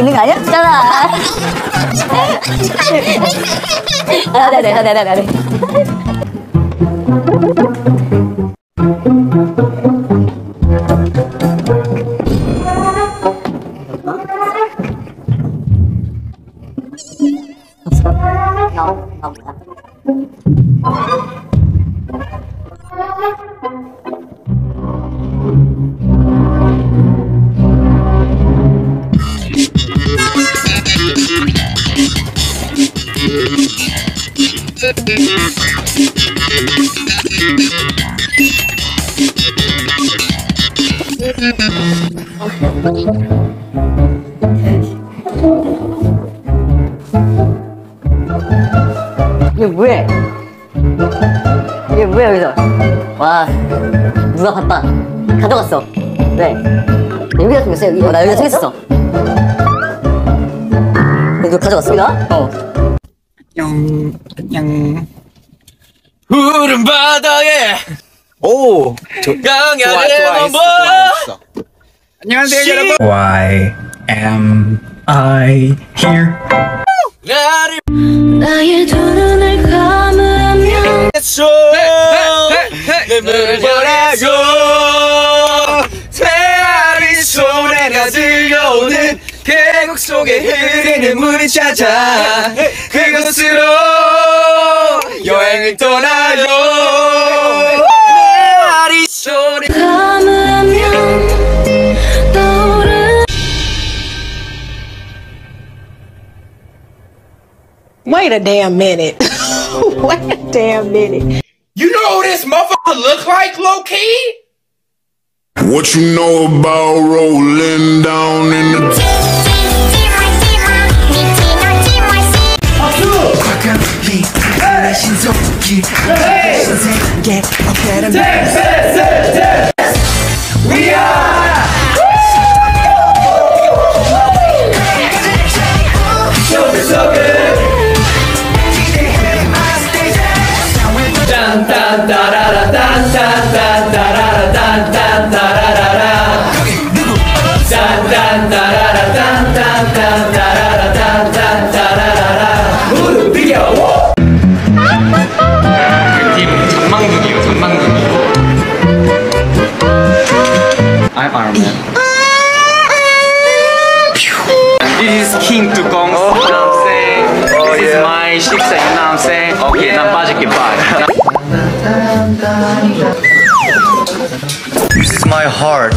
있는 거 아니야? 있잖아. 네네네네네. 이게 뭐해? 이게 뭐야 여기서? 와 누가 봤다 가져갔어. 왜? 여기다 생겼어. 여기. 나 여기다 생겼어. 너 가져갔어? 어. 안녕. 푸른 바다에 오, 강야를 넘어. 안녕하세요 여러분. Why am I here? 나를 나의 두 눈을 감으면 내 보라고 새알이 소리가 들려오는 계곡 속에 흐르는 물을 찾아 그곳으로 여행을 떠나요. 새알이 소리 감으면 떠오르는 Wait a damn minute. Wait a damn minute. You know who this motherfucker look like, low-key? What you know about rolling down in the We are so good. I'm Iron Man. This is King Tukong. You know what I'm saying? This is my shiksa. You know what I'm saying? Okay, 난 빠질게 bye. This is my heart.